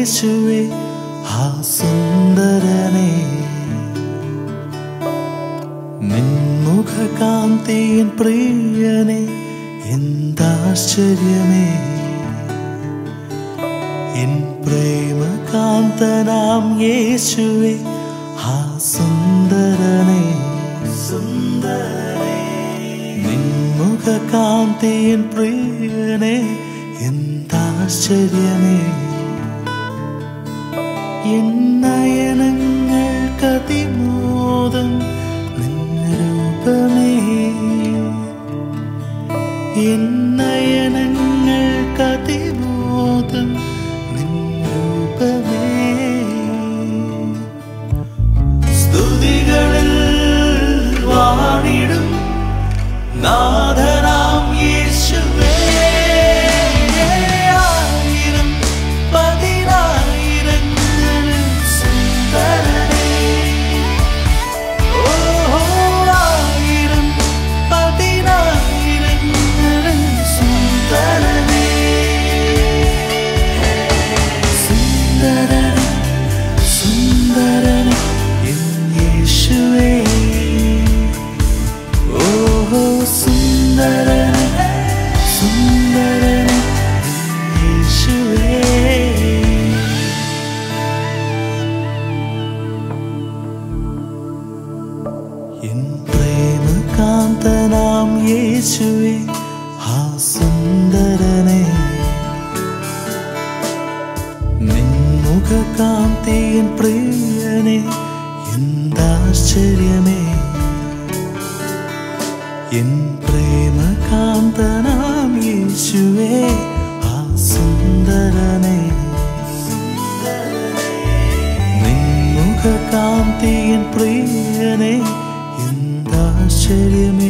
യേശുവേ ആ സുന്ദരനേ നിൻമുഖകാന്തിയിൻ പ്രിയനേ എന്താശ്ചര്യമേ എൻ പ്രേമകാന്തനാം യേശുവേ ആ സുന്ദരനേ സുന്ദരനേ നിൻമുഖകാന്തിയിൻ പ്രിയനേ എന്താശ്ചര്യമേ എൻ നയനങ്ങൾക്കതിമോദം നിൻരൂപമേ എൻ നയനങ്ങൾക്കതിമോദം നിൻരൂപമേ സ്തുതികളിൽ വാണിടും നാഥനാം യേശുവേ ആയിരം പതിനായിരങ്ങളിൽ സുന്ദരനേ ഓഹോ ആയിരം പതിനായിരങ്ങളിൽ സുന്ദരനേ സുന്ദരനേ സുന്ദരനേ എൻ യേശുവേ ഓഹോ സുന്ദരനേ സുന്ദരനേ എൻ യേശുവേ എൻ പ്രേമകാന്തനാം യേശുവേ ആ സുന്ദരനേ നിൻമുഖകാന്തിയിൻ പ്രിയനേ എന്താശ്ചര്യമേ എൻ പ്രേമകാന്തനാം യേശുവേ ആ സുന്ദരനേ നിൻമുഖകാന്തിയിൻ പ്രിയനേ എന്താശ്ചര്യമേ